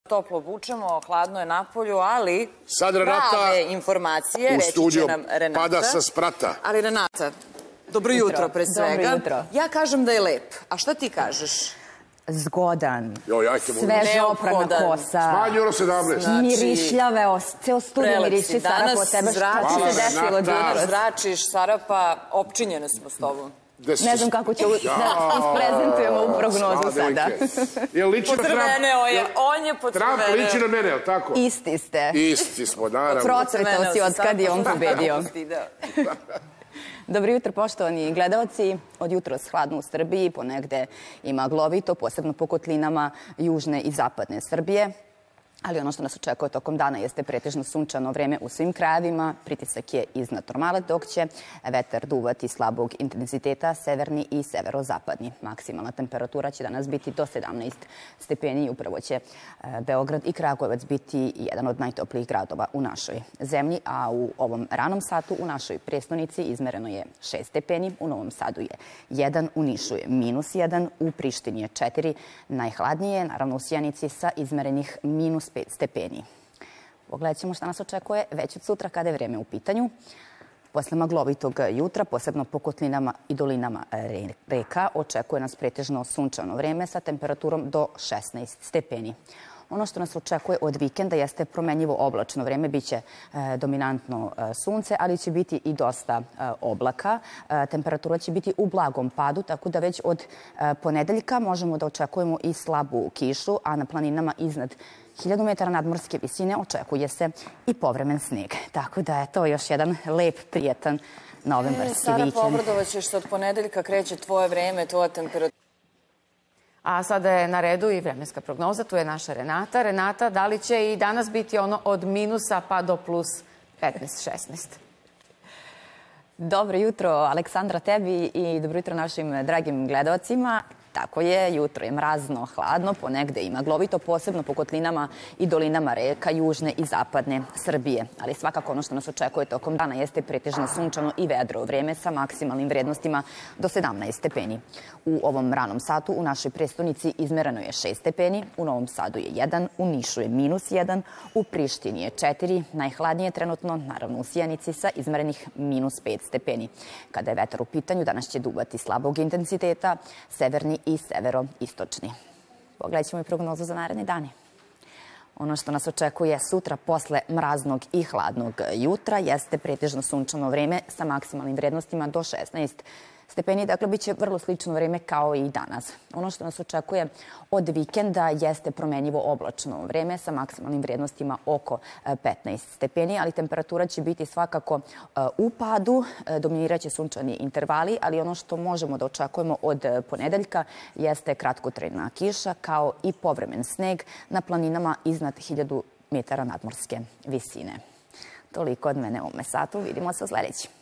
toplo obučemo, hladno je napolju, ali sad prave informacije reći će nam Renata. Pada sa sprata. Ali Renata, dobro jutro pre svega. Dobro jutro. Ja kažem da je lep, a šta ti kažeš? Zgodan, sveže oprana kosa, smanji ono 17. Mirišljave, ceo studio miriši Sarapa od tebe. Šta ti se desilo jutro? Zračiš, Sarapa, opčinjene smo s tobom. Ne znam kako ću da isprezentujemo u prognozu sada. Potrveneo je, on je potrveneo. Trump liči na mene, je li tako? Isti ste. Isti smo, naravno. Procvetao si od kad je on pobedio. Dobro jutro, poštovani gledalci. Od jutros hladno u Srbiji, ponegde i maglovito, posebno po kotlinama južne i zapadne Srbije. Ali ono što nas očekuje tokom dana jeste pretežno sunčano vreme u svim krajevima. Pritisak je iznad normale, dok će vetar duvati slabog intenziteta, severni i severozapadni. Maksimalna temperatura će danas biti do 17 stepeni i upravo će Beograd i Kragujevac biti jedan od najtoplijih gradova u našoj zemlji, a u ovom ranom satu u našoj prestonici izmereno je 6 stepeni, u Novom Sadu je 1, u Nišu je -1, u Prištini je 4, najhladnije, naravno u Sjenici sa izmerenih -5 stepeni. Pogledat ćemo šta nas očekuje već od sutra kada je vreme u pitanju. Posle maglovitog jutra, posebno po kotlinama i dolinama reka, očekuje nas pretežno sunčano vreme sa temperaturom do 16 stepeni. Ono što nas očekuje od vikenda jeste promenjivo oblačno vreme, biće dominantno sunce, ali će biti i dosta oblaka. Temperatura će biti u blagom padu, tako da već od ponedeljka možemo da očekujemo i slabu kišu, a na planinama iznad 1000 metara nadmorske visine očekuje se i povremen sneg. Tako da je to još jedan lep, prijetan novembarski vikend. Sara, obradovaćeš što od ponedeljka kreće tvoje vreme, tvoja temperatura. A sada je na redu i vremenska prognoza, tu je naša Renata. Renata, da li će i danas biti ono od minusa pa do plus 15-16? Dobro jutro, Aleksandra, tebi i dobro jutro našim dragim gledalcima. Tako je, jutro je mrazno, hladno, ponegde i maglovito, posebno po kotlinama i dolinama reka južne i zapadne Srbije. Ali svakako ono što nas očekuje tokom dana jeste pretežno sunčano i vedro vreme sa maksimalnim vrednostima do 17 stepeni. U ovom ranom satu u našoj prestonici izmereno je 6 stepeni, u Novom Sadu je 1, u Nišu je -1, u Prištini je 4, najhladnije trenutno, naravno u Sjenici sa izmerenih -5 stepeni. Kada je vetar u pitanju, danas će duvati slabog intenziteta, severni i severoistočni. Pogledat ćemo i prognozu za naredne dane. Ono što nas očekuje sutra posle mraznog i hladnog jutra jeste pretežno sunčano vreme sa maksimalnim vrednostima do 16 stepeni, dakle bit će vrlo slično vreme kao i danas. Ono što nas očekuje od vikenda jeste promenjivo oblačno vreme sa maksimalnim vrednostima oko 15 stepeni, ali temperatura će biti svakako u padu, dominiraće sunčani intervali, ali ono što možemo da očekujemo od ponedeljka jeste kratkotrajna kiša kao i povremen sneg na planinama iznad 1000 metara nadmorske visine. Toliko od mene u ovome satu, vidimo se u sledećem.